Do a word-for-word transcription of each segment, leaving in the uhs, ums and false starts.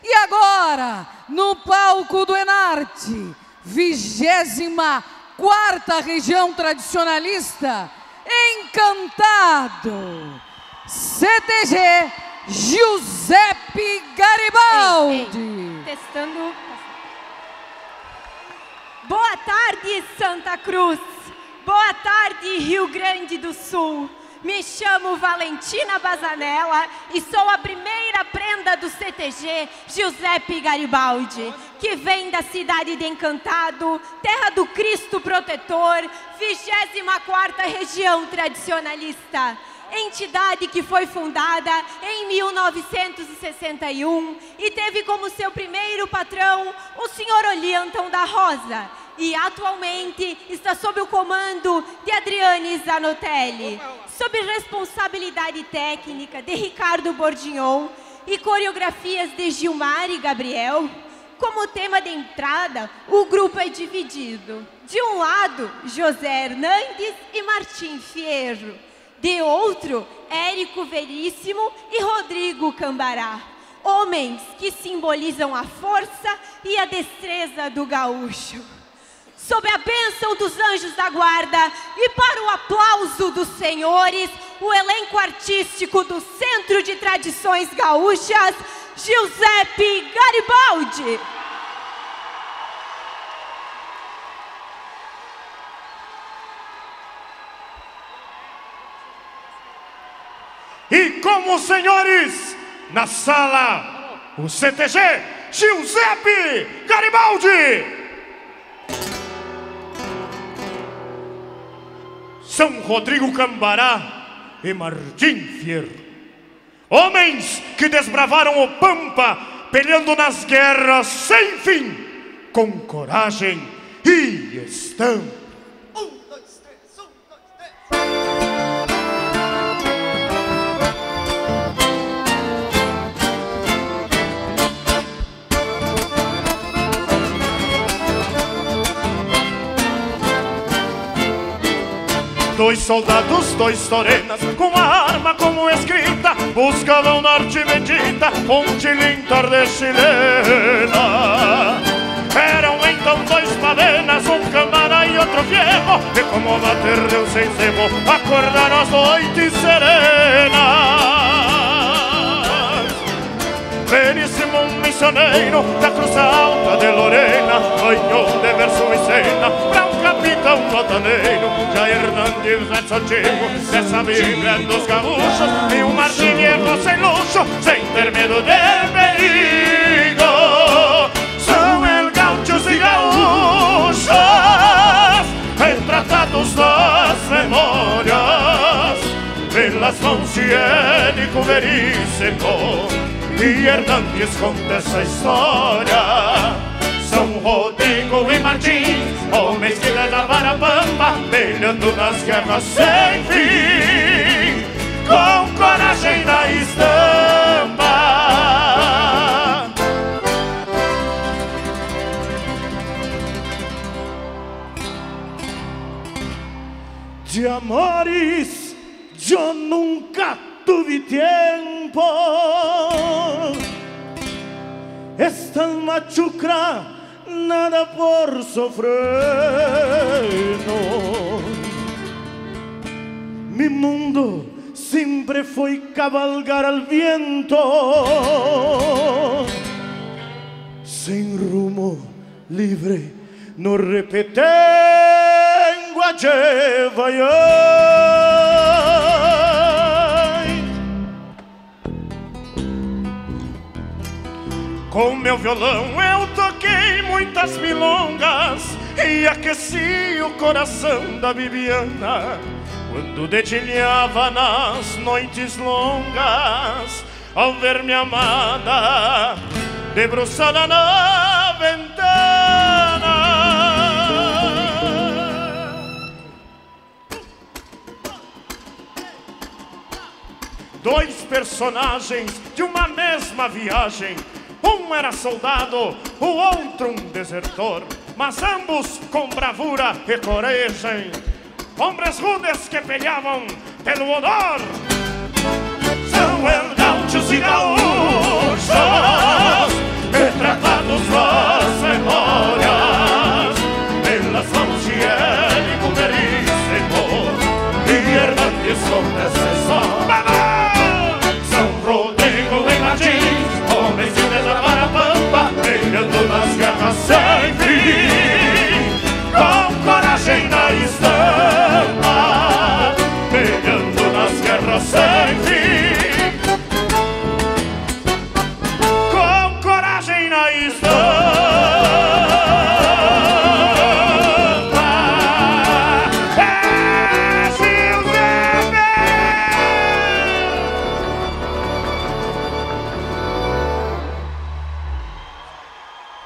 E agora, no palco do Enarte, vigésima quarta região tradicionalista, Encantado, C T G Giuseppe Garibaldi. Ei, ei, testando. Boa tarde, Santa Cruz. Boa tarde, Rio Grande do Sul. Me chamo Valentina Bazanella e sou a primeira prenda do C T G Giuseppe Garibaldi, que vem da cidade de Encantado, terra do Cristo Protetor, vigésima quarta região tradicionalista. Entidade que foi fundada em mil novecentos e sessenta e um e teve como seu primeiro patrão o senhor Olianton da Rosa, e atualmente está sob o comando de Adriane Zanotelli, sob responsabilidade técnica de Ricardo Bordignon e coreografias de Gilmar e Gabriel. Como tema de entrada, o grupo é dividido. De um lado, José Hernandes e Martim Fierro. De outro, Érico Veríssimo e Rodrigo Cambará. Homens que simbolizam a força e a destreza do gaúcho. Sob a bênção dos anjos da guarda e para o aplauso dos senhores, o elenco artístico do Centro de Tradições Gaúchas, Giuseppe Garibaldi. E como senhores, na sala, o C T G Giuseppe Garibaldi. São Rodrigo Cambará e Martim Fierro, homens que desbravaram o Pampa, peleando nas guerras sem fim, com coragem e estampa. Um, dois, três, um, dois, três. Dois soldados, dois torenas, com a arma como escrita, buscavam norte bendita, um tilintar de chilena. Eram então dois padenas, um Cambará e outro Fierro, e como bater Deus sem cebo, acordaram as noites serenas. Veríssimo um missioneiro da Cruz Alta de Lorena, ganhou de verso e cena pra um capitão botaneiro. Já Hernandes é antigo dessa Bíblia dos gaúchos, e um Martim Fierro sem luxo, sem ter medo de perigo. São el gauchos e gaúchos, retratados nas memórias, pelas mãos de Érico Veríssimo e Hernandes conta essa história. São Rodrigo e Martim, homens que levaram a Pampa, brilhando nas guerras sem fim, com coragem na estampa. De amores eu nunca tuve tempo, esta machuca nada por sofrer, no. Mi mundo sempre foi cavalgar al viento, sem rumo, livre, no repetengo a lleva yo. Com meu violão eu toquei muitas milongas e aqueci o coração da Bibiana, quando dedilhava nas noites longas, ao ver minha amada debruçada na ventana. Dois personagens de uma mesma viagem, um era soldado, o outro um desertor, mas ambos com bravura e coragem, hombres rudes que peleavam pelo honor. São el gauchos e gaúchos,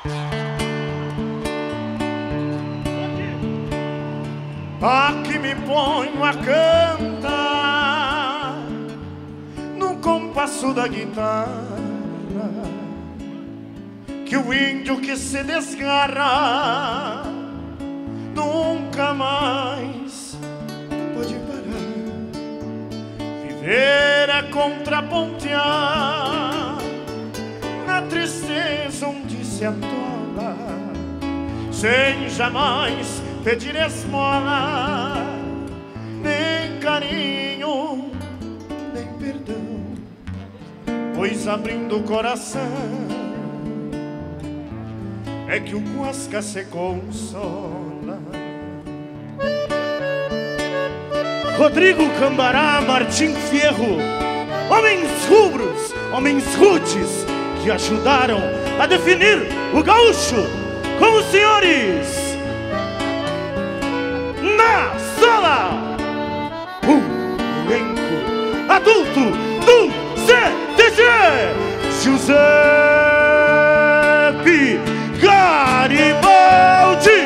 Aqui me ponho a cantar no compasso da guitarra, que o índio que se desgarra nunca mais pode parar. Viver é contrapontear na tristeza onde se atola, sem jamais pedir esmola, nem carinho, nem perdão, pois abrindo o coração é que o Guasca se consola. Rodrigo Cambará, Martim Fierro, homens rubros, homens rudes, que ajudaram a definir o gaúcho, com os senhores na sala, um elenco adulto do C T G, Giuseppe Garibaldi.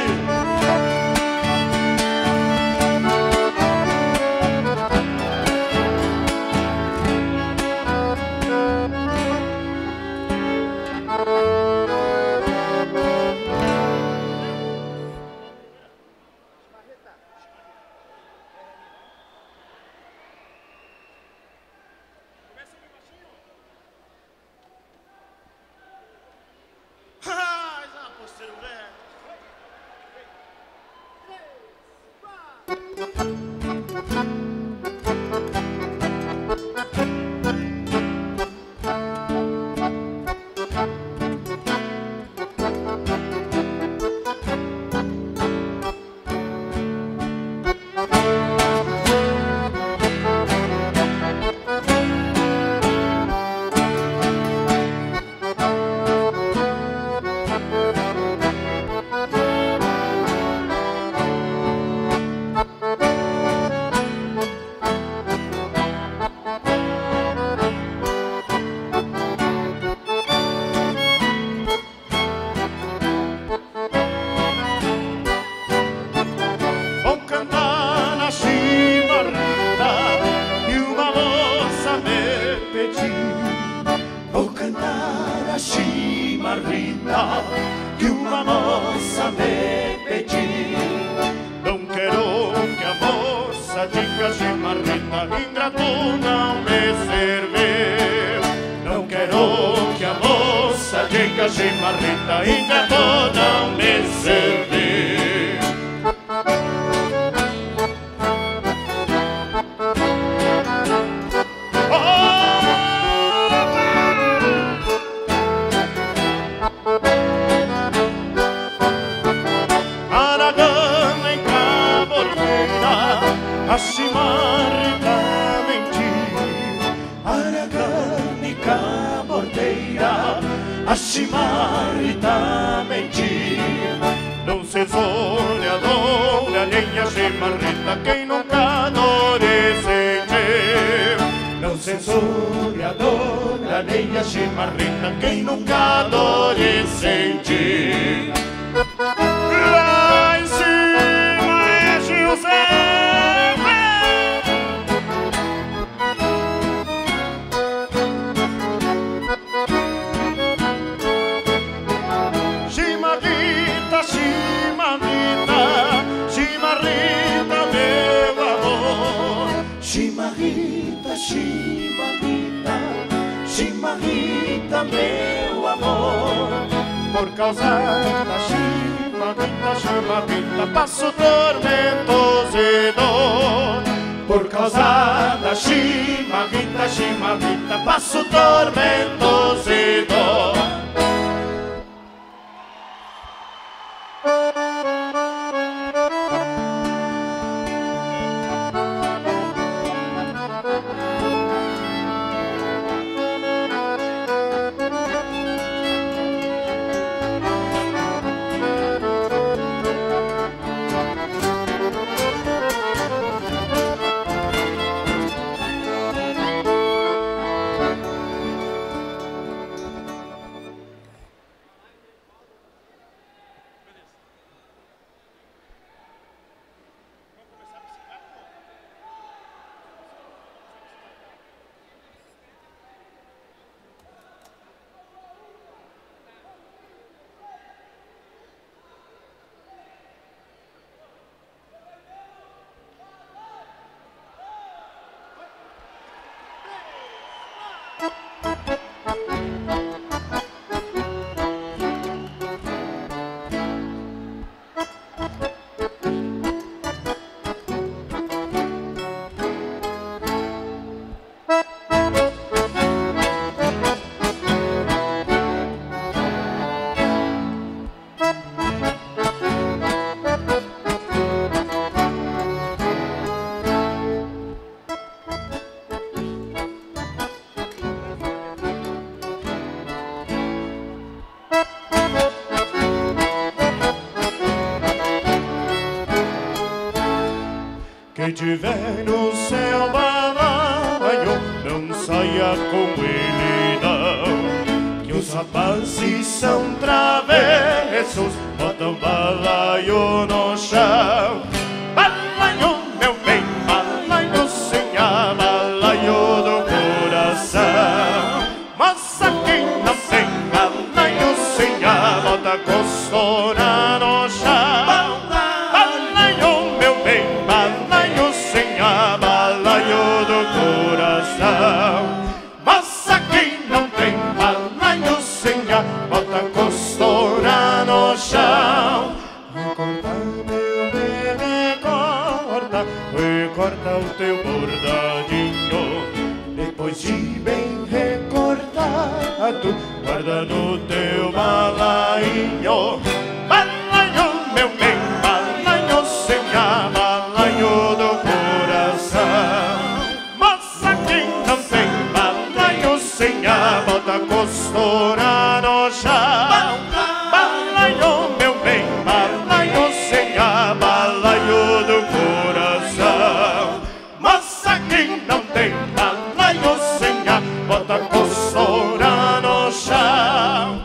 Que uma moça me pediu. Não quero que a moça diga chimarrita, ingrato não me serviu. Não quero que a moça diga chimarrita, ingrato não me serviu. A chimarrita mentir, aragânica bordeira, a chimarrita mentir. Não se olhadora alheia chimarrita, quem nunca dore sentir. Não se olhadora alheia chimarrita, quem nunca dore sentir. Lá em cima é José. Chimarrita, chimarrita, chimarrita, meu amor. Por causa da chimarrita, chimarrita, passo tormentos e dor. Por causa da chimarrita, chimarrita, passo tormentos e dor. Quem tiver no céu balaio, não saia com ele não. Que os rapazes são travessos, botam balaio no chão. Balaio, meu bem, balaio sem a balaio do coração. Moça, quem não tem balaio sem a bota costura no chão. Balaio, meu bem, balaio sem a balaio do coração. Moça, quem não tem balaio sem a bota costura no chão. Recorta, meu bem, recorta, recorta o teu bordadinho. Depois de bem recortado, guarda no teu balainho. Balaio, meu bem, balaio sem a balaio do coração. Moça, quem não tem balaio sem a bota costura no chão. Balaio, meu bem, balaio sem a balaio do coração. Moça, quem não tem balaio sem a bota costura no chão.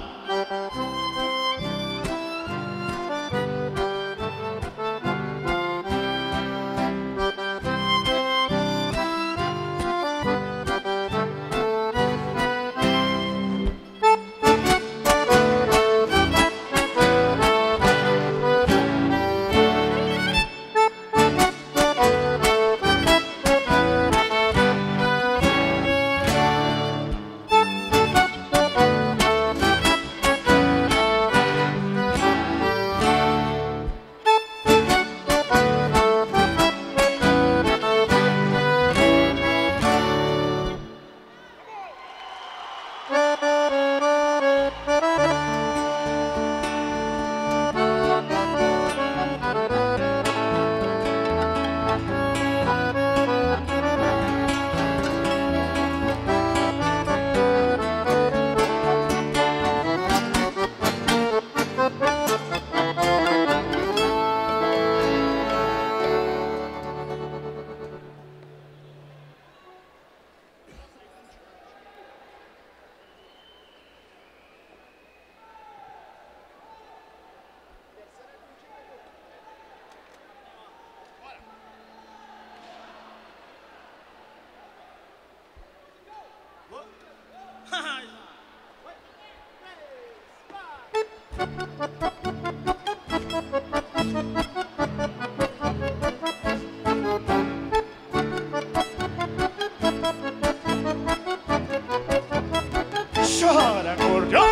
Chora, acordeão!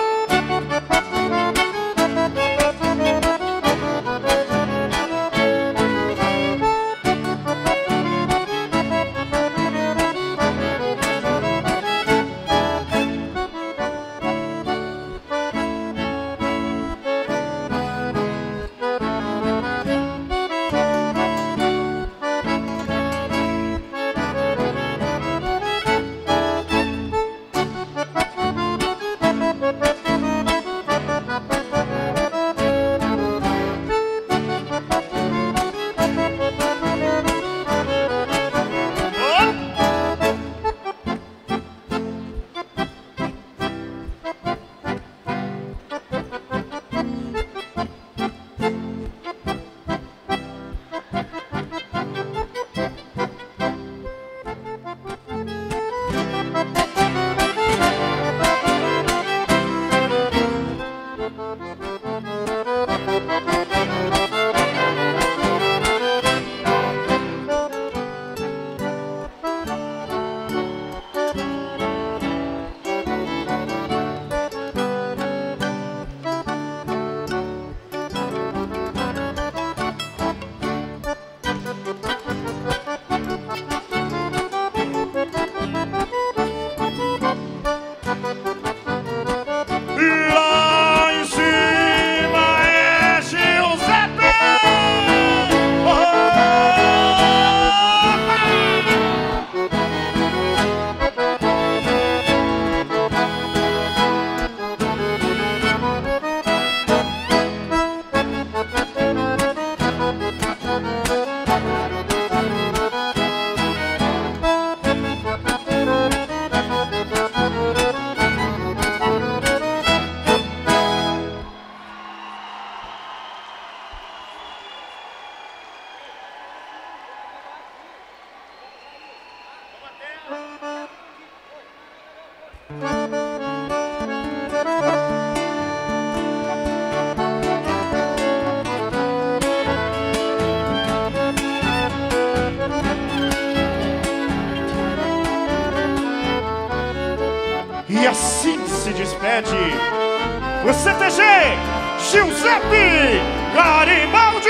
se despede o C T G Giuseppe Garibaldi.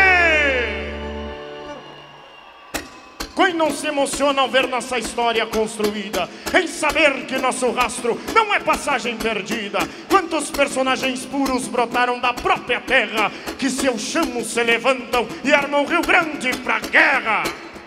Quem não se emociona ao ver nossa história construída, em saber que nosso rastro não é passagem perdida? Quantos personagens puros brotaram da própria terra, que se eu chamo se levantam e armam o Rio Grande pra guerra?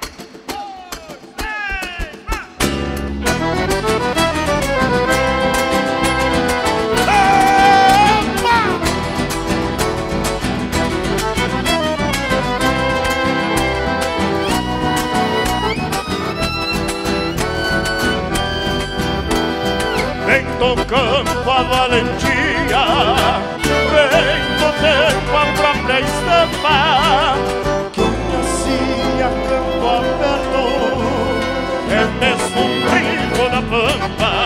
Vem do campo a valentia, vem do tempo a própria estampa, que nasci a campo aberto, é mesmo um brinco da pampa.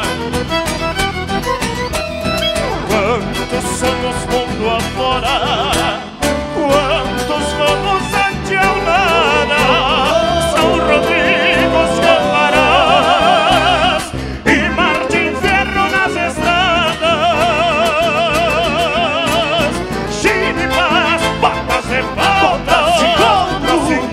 Quantos somos mundo afora, quantos vamos ante ao nada, São Rodrigo, Cambarás e Martim Fierro nas estradas, chibas, botas e botas, botas e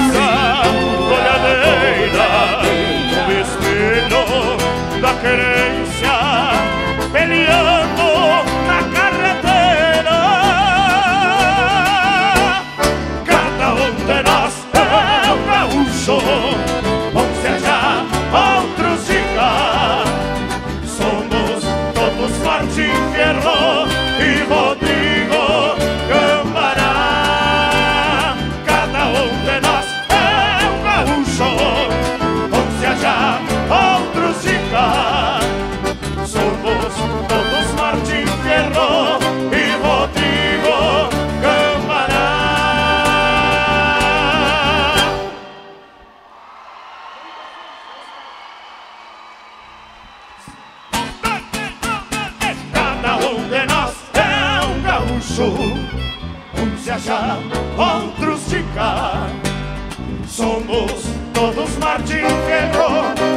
olhadeira, o espelho da querência, peleando na carretera. Cada um de nós é um gaúcho, uns de já, outros de cá. Somos todos Martim Fierro e Rodrigo Cambará. Cada um de nós é um gaúcho, uns de já, outros de cá. Somos todos Martim Fierro e Rodrigo Cambará. Cada um de nós é um gaúcho, uns de já, outros de cá. Somos todos Martim Fierro